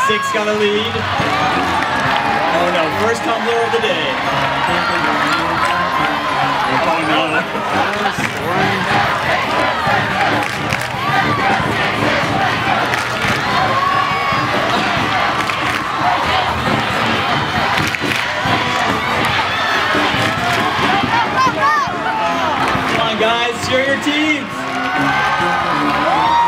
6 got a lead. Oh no, first tumbler of the day. Oh no. Come on guys, share your teams.